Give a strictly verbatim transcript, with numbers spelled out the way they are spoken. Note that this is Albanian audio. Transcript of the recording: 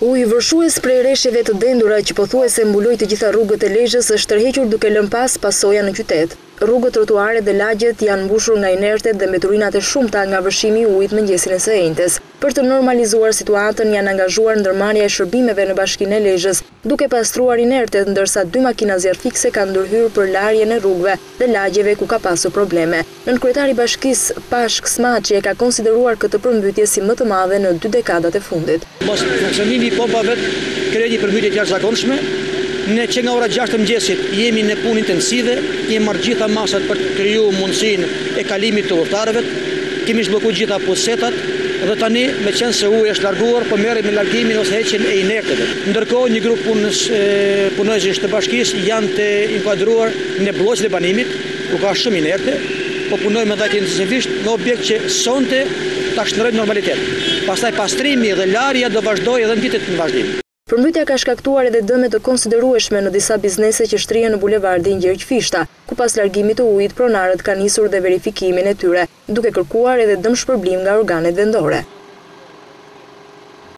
Uji vërshues prej rreshjeve të dendura që pothuajse mbuloi të gjitha rrugët e Lezhës është tërhequr duke lënë pas pasoja në qytet. Rrugët, trotuaret dhe lagjet janë mbushur nga inertet dhe meturinat e shumta nga vërshimi i ujit mëngjesin e së enjtes. Për të normalizuar situatën janë angazhuar ndërmarrja e shërbimeve në bashkinë e Lezhës, duke pastruar inertet, ndërsa dy makina zjarrfikse kanë ndërhyrë për larjen e rrugëve dhe lagjeve ku ka pasur probleme. Nënkryetari i bashkisë Pashk Smaçi e ka konsideruar këtë përmbytje si më të madhe në dy dekadat e fundit. Mos funksionimi i pompave krijoi një përmbytje të jashtëzakonshme. Ne që nga ora gjashtë të mëngjesit jemi në punë intensive, kemi marrë gjitha masat për të krijuar mundësinë e kalimit të udhëtarëve, kemi zhbllokuar gjitha pusetat dhe tani me qenë se uji është larguar, po merrem me largimin ose heqjen e inerteve. Ndërkohë një grup punës punëzësh të bashkisë janë të inkuadruar në bllokët e banimit, ku ka shumë inerte, po punojmë edhe intensivisht në objekt që sonte ta shndrojmë normalitet. Pastaj pastrimi dhe larja do vazhdojë edhe në vitet në vazhdim. Përmbytja ka shkaktuar edhe dëme të konsiderueshme në disa biznese që shtrihen në bulevardin Gjergj Fishta, ku pas largimit të ujit pronarët kanë nisur dhe verifikimin e tyre, duke kërkuar edhe dëmshpërblim nga organet vendore.